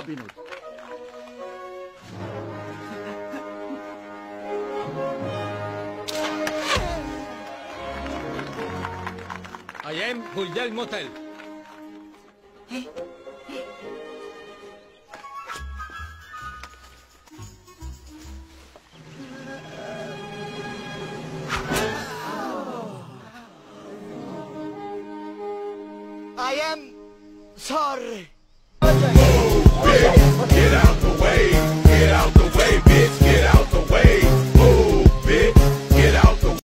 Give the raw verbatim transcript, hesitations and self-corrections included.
Robin Hood. I am Huldel Motel. I am sorry. Get out!